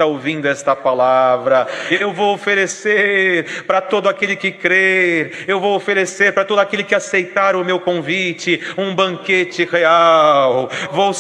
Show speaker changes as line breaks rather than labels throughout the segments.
está ouvindo esta palavra. Eu vou oferecer para todo aquele que crer, eu vou oferecer para todo aquele que aceitar o meu convite, um banquete real. Vou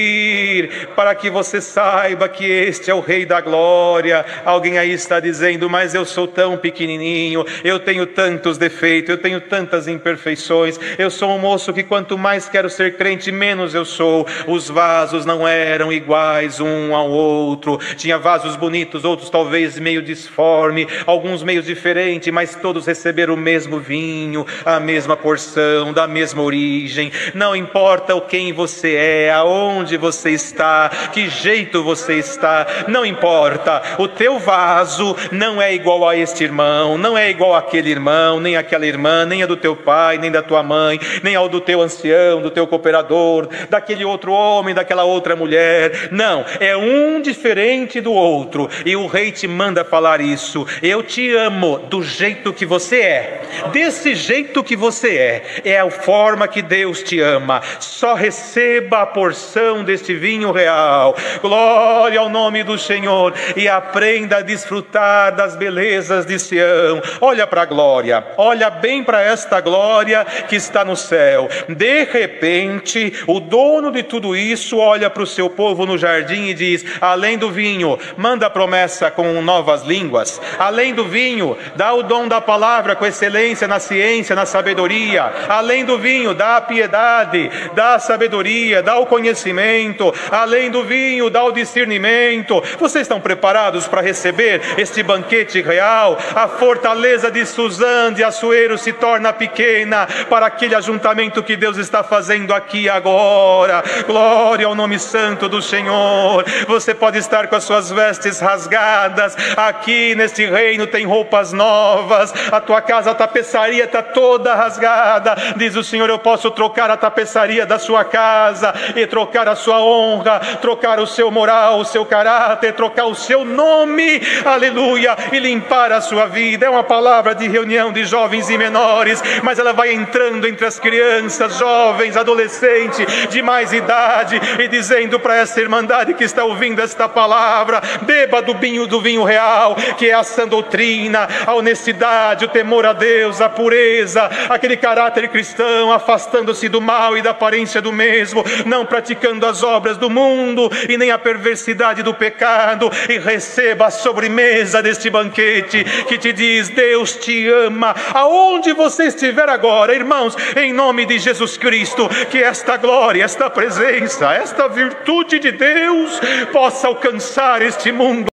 servir para que você saiba que este é o Rei da Glória. Alguém aí está dizendo: mas eu sou tão pequenininho, eu tenho tantos defeitos, eu tenho tantas imperfeições, eu sou um moço que quanto mais quero ser crente, menos eu sou. Os vasos não eram iguais um ao outro, tinha vasos bonitos, outros talvez meio disforme, alguns meio diferentes, mas todos receberam o mesmo vinho, a mesma porção, da mesma origem. Não importa quem você é, aonde você está, que jeito você está, não importa, o teu vaso não é igual a este irmão, não é igual àquele irmão, nem àquela irmã, nem a do teu pai, nem da tua mãe, nem ao do teu ancião, do teu cooperador, daquele outro homem, daquela outra mulher. Não, é um diferente do outro, e o rei te manda falar isso: eu te amo do jeito que você é, desse jeito que você é a forma que Deus te ama. Só receba a porção deste vinho real. Glória ao nome do Senhor, e aprenda a desfrutar das belezas de Sião. Olha para a glória, olha bem para esta glória que está no céu. De repente, o dono de tudo isso olha para o seu povo no jardim e diz: além do vinho, manda a promessa com novas línguas. Além do vinho, dá o dom da palavra com excelência na ciência, na sabedoria. Além do vinho, dá a piedade, dá a sabedoria, dá o conhecimento. Além do vinho, dá o discernimento. Vocês estão preparados para receber este banquete real? A fortaleza de Suzã, de Assuero, se torna pequena para aquele ajuntamento que Deus está fazendo aqui agora. Glória ao nome santo do Senhor. Você pode estar com as suas vestes rasgadas, aqui neste reino tem roupas novas. A tua casa, a tapeçaria está toda rasgada. Diz o Senhor: eu posso trocar a tapeçaria da sua casa e trocar a sua honra, trocar o seu moral, o seu caráter, trocar o seu nome, aleluia, e limpar a sua vida. É uma palavra de reunião de jovens e menores, mas ela vai entrando entre as crianças, jovens, adolescentes, de mais idade, e dizendo para essa irmandade que está ouvindo esta palavra: beba do vinho real, que é a sã doutrina, a honestidade, o temor a Deus, a pureza, aquele caráter cristão, afastando-se do mal e da aparência do mesmo, não praticando as obras do mundo e nem a perversidade do pecado. E receba a sobremesa deste banquete que te diz: Deus te ama. Aonde você estiver agora, irmãos, em nome de Jesus Cristo, que esta glória, esta presença, esta virtude de Deus possa alcançar este mundo